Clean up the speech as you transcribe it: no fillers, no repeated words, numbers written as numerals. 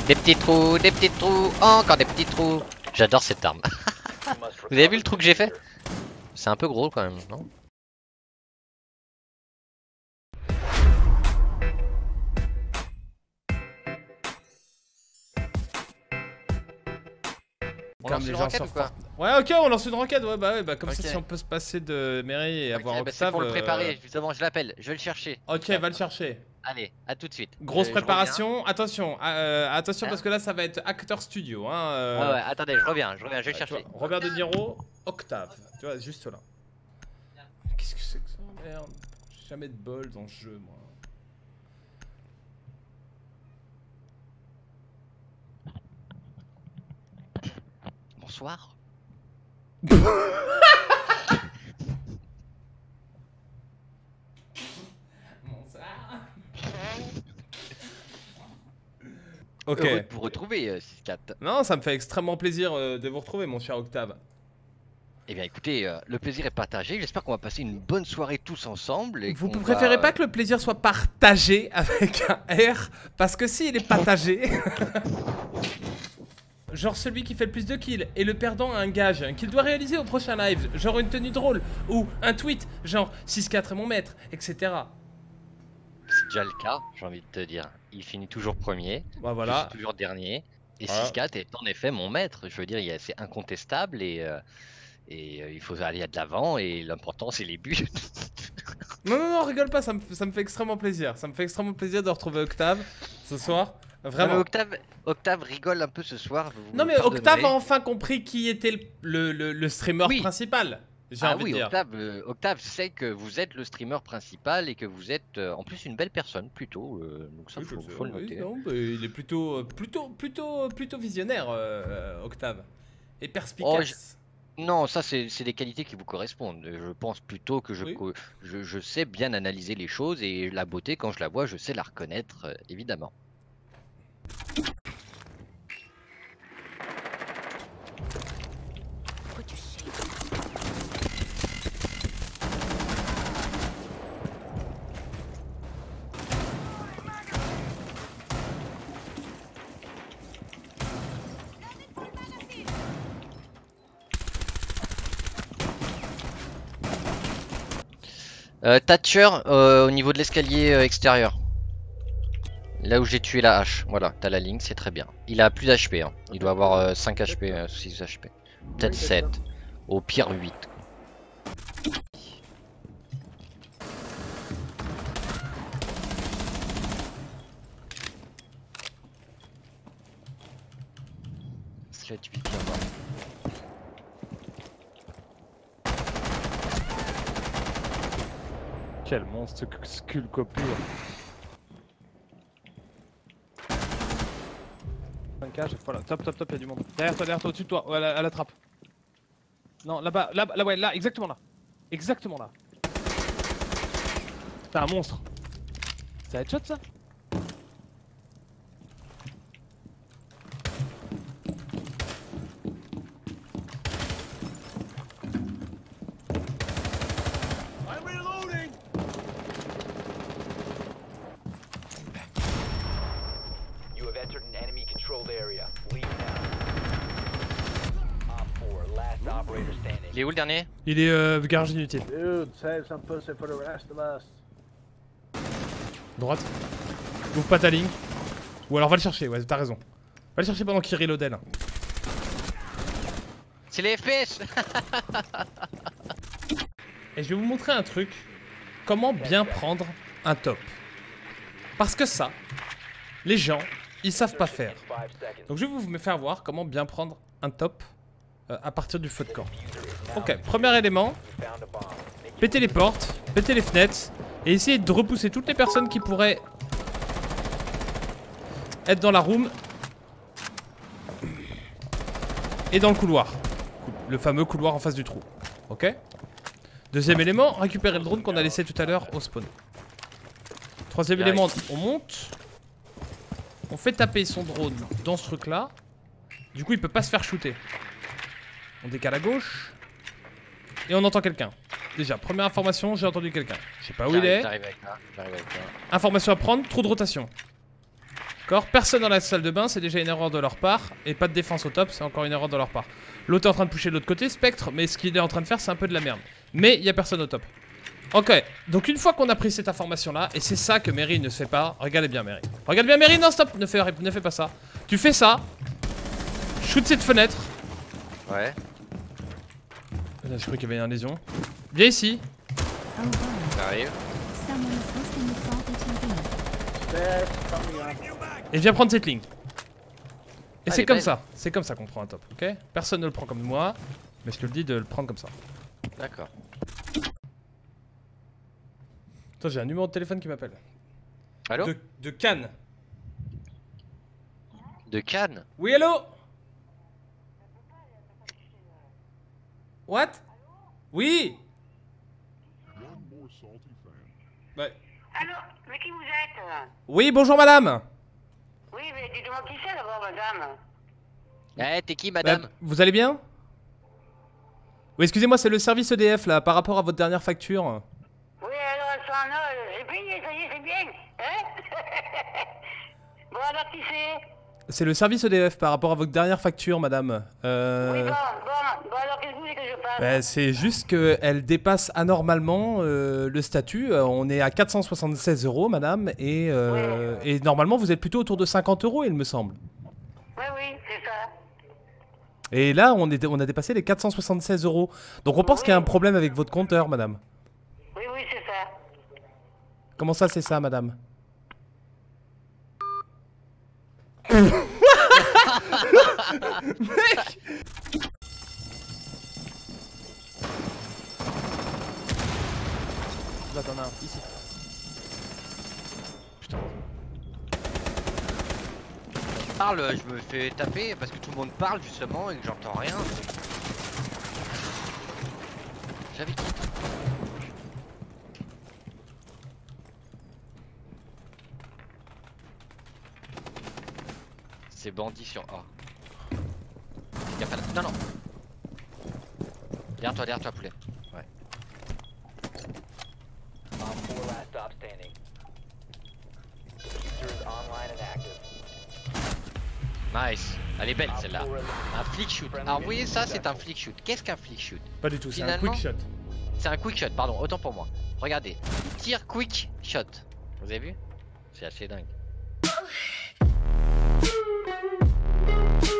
Des petits trous, encore des petits trous. J'adore cette arme. Vous avez vu le trou que j'ai fait? C'est un peu gros quand même, non? On lance une raquette ou quoi? Ouais, ok, on lance une raquette, ouais, bah comme ça, si on peut se passer de Mary et avoir Octave. C'est pour le préparer, justement, je l'appelle, je vais le chercher. Ok, va le chercher. Allez, à tout de suite. Grosse préparation, attention, attention parce que là ça va être Acteur Studio. Hein, ouais, attendez, je reviens, je vais le chercher. Vois, Robert De Niro, Octave, tu vois, juste là. Qu'est-ce que c'est que ça? Merde, j'ai jamais de bol dans ce jeu, moi. Bonsoir. Ok. Heureux de vous retrouver, 6-4. Non, ça me fait extrêmement plaisir de vous retrouver, mon cher Octave. Eh bien écoutez, le plaisir est partagé, j'espère qu'on va passer une bonne soirée tous ensemble. Et vous préférez pas que le plaisir soit partagé avec un R? Parce que s'il est partagé... Genre celui qui fait le plus de kills et le perdant a un gage qu'il doit réaliser au prochain live, genre une tenue drôle, ou un tweet, genre 6-4 est mon maître, etc. C'est déjà le cas, j'ai envie de te dire. Il finit toujours premier, bah voilà. Je suis toujours dernier, et voilà. 6-4 est en effet mon maître. Je veux dire, c'est incontestable et il faut aller de l'avant et l'important c'est les buts. Non, rigole pas, ça me fait extrêmement plaisir. Ça me fait extrêmement plaisir de retrouver Octave ce soir. Vraiment. Non, mais Octave rigole un peu ce soir. Non mais Octave a enfin compris qui était le streamer principal. Ah oui, Octave sait que vous êtes le streamer principal et que vous êtes en plus une belle personne plutôt. Donc ça, faut le noter. Non, il est plutôt visionnaire, Octave. Et perspicace. Non, ça c'est des qualités qui vous correspondent. Je pense plutôt que je sais bien analyser les choses et la beauté, quand je la vois, je sais la reconnaître, évidemment. Thatcher au niveau de l'escalier extérieur. Là où j'ai tué la hache. Voilà, t'as la ligne, c'est très bien. Il a plus d'HP, hein. Il doit avoir 5 HP, 6 HP. Peut-être 7. Au pire 8. Sled 8 là-bas. Quel monstre sculcopure. 5K, chaque fois là. Top, y'a du monde. Derrière toi, au-dessus de toi, ouais, à la trappe. Non, là-bas, ouais, là, exactement là. Exactement là. T'es un monstre. C'est un headshot ça? Il est où le dernier? Il est garage inutile. Droite. Ouvre pas ta ligne. Ou alors va le chercher, ouais, t'as raison. Va le chercher pendant qu'il reloadait là. C'est les FPS. Et je vais vous montrer un truc. Comment bien prendre un top. Parce que ça, les gens, ils savent pas faire. Donc je vais vous faire voir comment bien prendre un top à partir du feu de camp. Ok, premier élément. Péter les portes, péter les fenêtres. Et essayer de repousser toutes les personnes qui pourraient être dans la room. Et dans le couloir. Le fameux couloir en face du trou. Ok. Deuxième élément, récupérer le drone qu'on a laissé tout à l'heure au spawn. Troisième élément, on monte. On fait taper son drone dans ce truc là. Du coup il peut pas se faire shooter. On décale à gauche. Et on entend quelqu'un. Déjà, première information, j'ai entendu quelqu'un. Je sais pas où il est. J'arrive avec ça. Information à prendre, trou de rotation. D'accord. Personne dans la salle de bain, c'est déjà une erreur de leur part. Et pas de défense au top, c'est encore une erreur de leur part. L'autre est en train de pusher de l'autre côté, Spectre, mais ce qu'il est en train de faire, c'est un peu de la merde. Mais il y a personne au top. Ok, donc une fois qu'on a pris cette information là, et c'est ça que Mary ne fait pas, regardez bien Mary. Regarde bien Mary, non stop, ne fais pas ça. Tu fais ça, shoot cette fenêtre. Ouais. Là, je crois qu'il y avait une lésion. Viens ici. J'arrive. Et viens prendre cette ligne. Et c'est Elle est comme belle. ça, c'est comme ça qu'on prend un top, ok? Personne ne le prend comme moi, mais je te le dis de le prendre comme ça. D'accord. Attends, j'ai un numéro de téléphone qui m'appelle. Allô? De Cannes. De Cannes? Oui, allô? What? Oui? Ouais. Allô, mais qui vous êtes? Oui, bonjour madame. Oui, mais dites-moi qui c'est d'abord, madame. Eh, t'es qui, madame? Vous allez bien? Oui, excusez-moi, c'est le service EDF là, par rapport à votre dernière facture. Oui, alors, ça, non, j'ai payé, ça y est, c'est bien. Hein? Bon, alors, qui c'est? C'est le service EDF par rapport à votre dernière facture, madame. Oui, bon, alors, qu'est-ce que vous voulez que je fasse? C'est juste qu'elle dépasse anormalement le statut. On est à 476 €, madame, et normalement vous êtes plutôt autour de 50 €, il me semble. Oui, oui, c'est ça. Et là, on a dépassé les 476 €. Donc on pense qu'il y a un problème avec votre compteur, madame. Oui, oui, c'est ça. Comment ça, c'est ça, madame? Mec! Là, t'en as un, ici. Putain. Parle, je me fais taper parce que tout le monde parle justement et que j'entends rien. J'avais qui? C'est bandit sur A. Y a pas de... Non, non. Derrière toi, poulet. Ouais. Nice. Elle est belle celle-là. Un flick shoot. Alors vous voyez ça, c'est un flick shoot. Qu'est-ce qu'un flick shoot? Pas du tout, c'est un Finalement, quick shot. C'est un quick shot, pardon, autant pour moi. Regardez. Tir quick shot. Vous avez vu? C'est assez dingue.